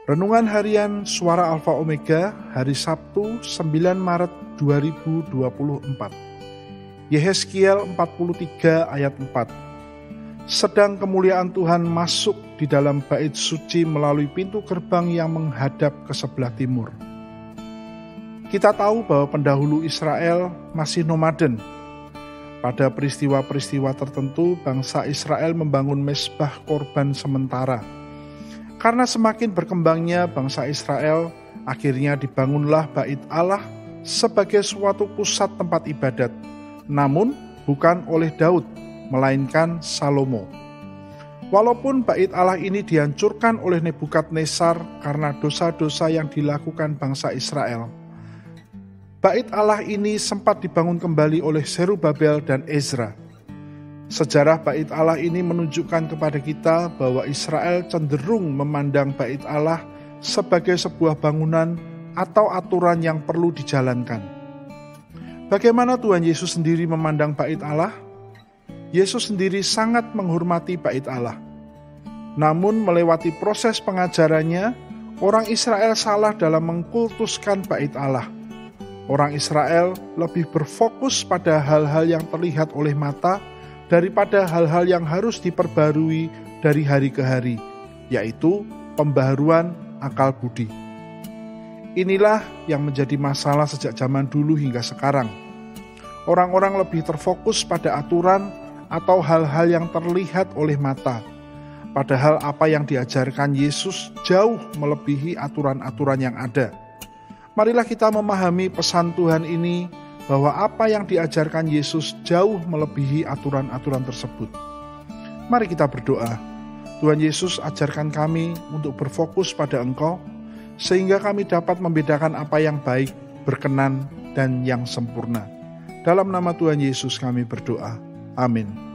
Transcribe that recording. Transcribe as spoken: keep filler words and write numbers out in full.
Renungan Harian Suara Alfa Omega, hari Sabtu sembilan Maret dua ribu dua puluh empat. Yehezkiel empat puluh tiga ayat empat. Sedang kemuliaan Tuhan masuk di dalam bait suci melalui pintu gerbang yang menghadap ke sebelah timur. Kita tahu bahwa pendahulu Israel masih nomaden. Pada peristiwa-peristiwa tertentu, bangsa Israel membangun mezbah korban sementara. Karena semakin berkembangnya bangsa Israel, akhirnya dibangunlah bait Allah sebagai suatu pusat tempat ibadat. Namun bukan oleh Daud, melainkan Salomo. Walaupun bait Allah ini dihancurkan oleh Nebukadnezar karena dosa-dosa yang dilakukan bangsa Israel, bait Allah ini sempat dibangun kembali oleh Zerubabel dan Ezra. Sejarah bait Allah ini menunjukkan kepada kita bahwa Israel cenderung memandang bait Allah sebagai sebuah bangunan atau aturan yang perlu dijalankan. Bagaimana Tuhan Yesus sendiri memandang bait Allah? Yesus sendiri sangat menghormati bait Allah. Namun melewati proses pengajarannya, orang Israel salah dalam mengkultuskan bait Allah. Orang Israel lebih berfokus pada hal-hal yang terlihat oleh mata daripada hal-hal yang harus diperbarui dari hari ke hari, yaitu pembaharuan akal budi. Inilah yang menjadi masalah sejak zaman dulu hingga sekarang. Orang-orang lebih terfokus pada aturan atau hal-hal yang terlihat oleh mata, padahal apa yang diajarkan Yesus jauh melebihi aturan-aturan yang ada. Marilah kita memahami pesan Tuhan ini, bahwa apa yang diajarkan Yesus jauh melebihi aturan-aturan tersebut. Mari kita berdoa. Tuhan Yesus, ajarkan kami untuk berfokus pada Engkau, sehingga kami dapat membedakan apa yang baik, berkenan, dan yang sempurna. Dalam nama Tuhan Yesus kami berdoa. Amin.